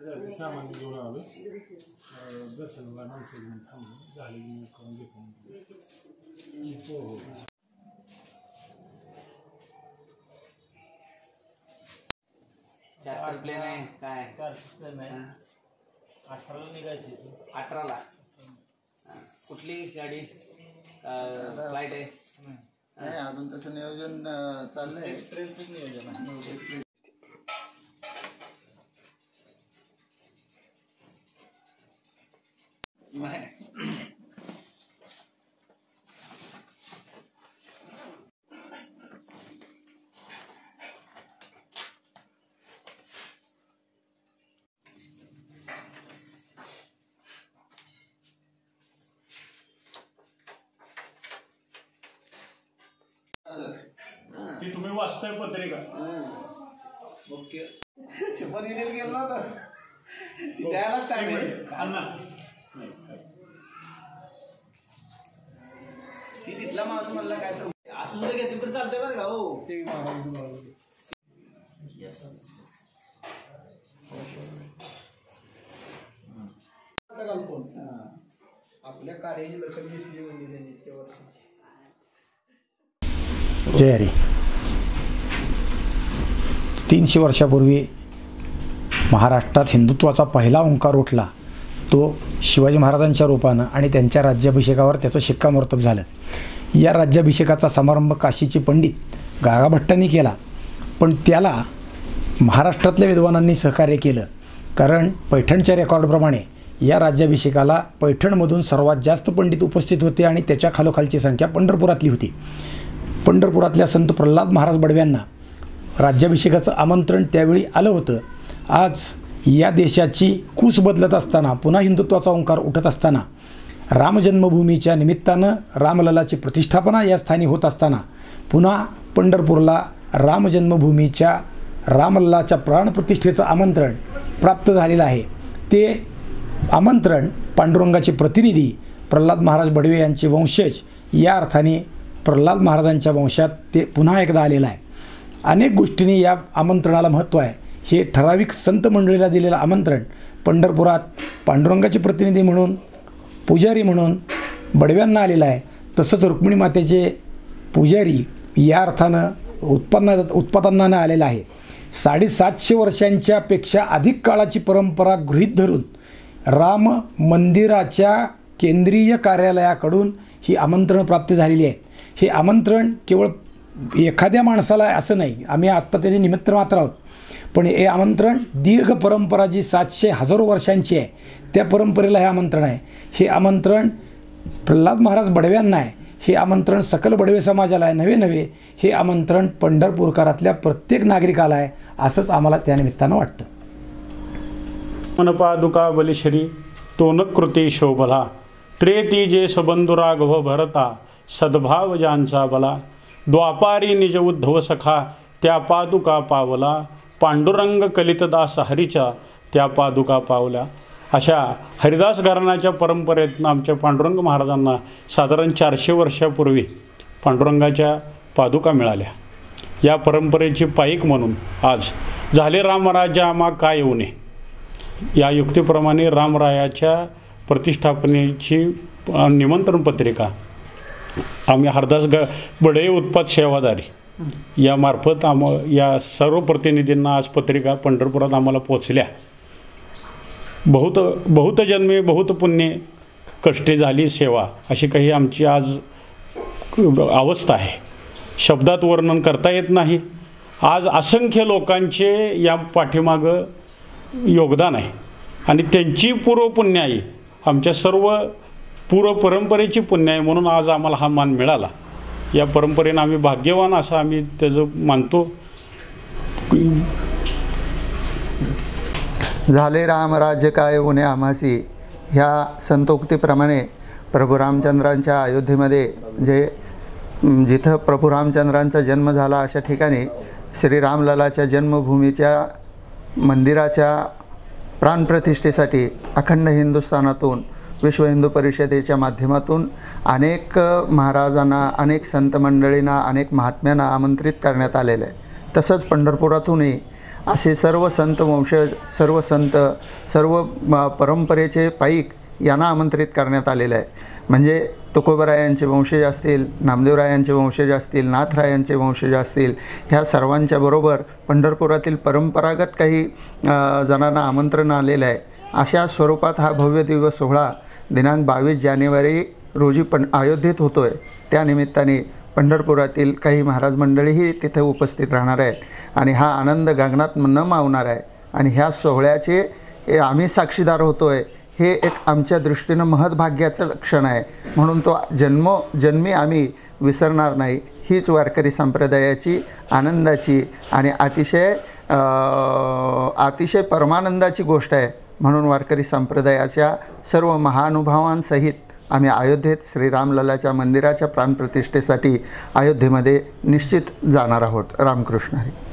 सामान घेऊन आलो दर्शनाला माणसं घेऊन थांबलो झाली करून घेतो हो हो चार्टर प्लेन आहे काय चार्टर प्लेन आहे 18ला निघायची 18ला कुठली गाडी फ्लाईट आहे नाही अजून तसं नियोजन चाललंय ट्रेनचंच नियोजन आहे ती तुम्ही वाचताय पत्रिका ओके शपथ घेऊन गेलो ना तर द्यायलाच टाइम आहे ती तिथला माणूस म्हणला काय तर असं सुद्धा घेतलं तर चालतंय बरं का हो आपल्या कार्याची दखल घेतली म्हणजे त्यांनी इतक्या वर्षाची जय हरी 300 वर्षापूर्वी महाराष्ट्रात हिंदुत्वाचा पहिला ओंकार उठला तो शिवाजी महाराजांच्या रूपानं आणि त्यांच्या राज्याभिषेकावर त्याचं शिक्कामोर्तब झालं. या राज्याभिषेकाचा समारंभ काशीचे पंडित गागाभट्टांनी केला, पण त्याला महाराष्ट्रातल्या विद्वानांनी सहकार्य केलं. कारण पैठणच्या रेकॉर्डप्रमाणे या राज्याभिषेकाला पैठणमधून सर्वात जास्त पंडित उपस्थित होते आणि त्याच्या खालोखालची संख्या पंढरपुरातली होती. पंढरपुरातल्या संत प्रल्हाद महाराज बडव्यांना राज्याभिषेकाचं आमंत्रण त्यावेळी आलं होतं. आज या देशाची कूस बदलत असताना, पुन्हा हिंदुत्वाचा ओंकार उठत असताना, रामजन्मभूमीच्या निमित्तानं रामललाची प्रतिष्ठापना या स्थानी होत असताना पुन्हा पंढरपूरला रामजन्मभूमीच्या रामललाच्या प्राणप्रतिष्ठेचं आमंत्रण प्राप्त झालेलं आहे. ते आमंत्रण पांडुरंगाचे प्रतिनिधी प्रल्हाद महाराज बडवे यांचे वंशज या अर्थाने प्रल्हाद महाराजांच्या वंशात ते पुन्हा एकदा आलेलं आहे. अनेक गोष्टींनी या आमंत्रणाला महत्त्व आहे. हे ठराविक संत मंडळीला दिलेलं आमंत्रण पंढरपुरात पांडुरंगाचे प्रतिनिधी म्हणून, पुजारी म्हणून बडव्यांना आलेलं आहे. तसंच रुक्मिणी मातेचे पुजारी या अर्थानं उत्पन्नानं आलेलं आहे. 750 वर्षांच्या पेक्षा अधिक काळाची परंपरा गृहीत धरून राम मंदिराच्या केंद्रीय कार्यालयाकडून ही आमंत्रणं प्राप्त झालेली आहेत. हे आमंत्रण केवळ एखाद्या माणसाला असं नाही, आम्ही आत्ता त्याचे निमित्त मात्र आहोत, पण हे आमंत्रण दीर्घ परंपरा जी 700 हजारो वर्षांची आहे त्या परंपरेला हे आमंत्रण आहे. हे आमंत्रण प्रल्हाद महाराज बडव्यांना आहे. हे आमंत्रण सकल बडवे समाजाला आहे. नवे हे आमंत्रण पंढरपूरकरातल्या प्रत्येक नागरिकाला आहे, असंच आम्हाला त्यानिमित्तानं वाटतं. मनपादुका बलिश्री तोनकृती शोभला त्रेती जे सबंधु राघव भरता सद्भाव ज्यांचा बला द्वापारी निज उद्धव सखा त्या पादुका पावला पांडुरंग कलितदास हरीच्या त्या पादुका पावल्या. अशा हरिदास घराण्याच्या परंपरेतनं आमच्या पांडुरंग महाराजांना साधारण 400 वर्षापूर्वी पांडुरंगाच्या पादुका मिळाल्या. या परंपरेची पाईक म्हणून आज झाले रामराज्य आम्हा काय येऊ नये या युक्तीप्रमाणे रामरायाच्या प्रतिष्ठापनेची निमंत्रण पत्रिका आम्ही हरदास बडे उत्पाद सेवादारी यामार्फत या सर्व प्रतिनिधींना आज पत्रिका पंढरपुरात आम्हाला पोचल्या. बहुत जन्मे बहुत पुण्य कष्टे झाली सेवा अशी काही आमची आज अवस्था आहे. शब्दात वर्णन करता येत नाही. आज असंख्य लोकांचे या पाठीमागं योगदान आहे आणि त्यांची पूर्वपुण्य आहे. आमच्या सर्व पूर्व परंपरेची पुण्य आहे म्हणून आज आम्हाला हा मान मिळाला. या परंपरेनं आम्ही भाग्यवान असं आम्ही त्याचं मानतो. झाले रामराज्य काय उणे आम्हासी ह्या संतोक्तीप्रमाणे प्रभू रामचंद्रांच्या अयोध्येमध्ये जिथं प्रभू रामचंद्रांचा जन्म झाला अशा ठिकाणी श्रीरामललाच्या जन्मभूमीच्या मंदिराच्या प्राणप्रतिष्ठेसाठी अखंड हिंदुस्थानातून विश्व हिंदू परिषदेच्या माध्यमातून अनेक महाराजांना, अनेक संत मंडळींना, अनेक महात्म्यांना आमंत्रित करण्यात आलेलं आहे. तसंच पंढरपुरातूनही असे सर्व संत वंशज, सर्व संत, सर्व परंपरेचे पाईक यांना आमंत्रित करण्यात आलेलं आहे. म्हणजे तुकोबरायांचे वंशज असतील, नामदेवरायांचे वंशज असतील, नाथरायांचे वंशज असतील, ह्या सर्वांच्या बरोबर पंढरपुरातील परंपरागत काही जणांना आमंत्रण आलेलं आहे. अशा स्वरूपात हा भव्य दिवस सोहळा दिनांक 22 जानेवारी रोजी अयोध्येत होतो आहे. त्यानिमित्ताने पंढरपुरातील काही महाराज मंडळीही तिथे उपस्थित राहणार आहेत आणि हा आनंद गगनात न मावणार आहे. आणि ह्या सोहळ्याचे आम्ही साक्षीदार होतो आहे, हे एक आमच्या दृष्टीनं महत्भाग्याचं लक्षण आहे. म्हणून तो जन्मी आम्ही विसरणार नाही. हीच वारकरी संप्रदायाची आनंदाची आणि अतिशय परमानंदाची गोष्ट आहे. म्हणून वारकरी संप्रदायाच्या सर्व महानुभावांसहित आम्ही अयोध्येत श्रीरामललाच्या मंदिराच्या प्राणप्रतिष्ठेसाठी अयोध्येमध्ये निश्चित जाणार आहोत. रामकृष्ण हरी.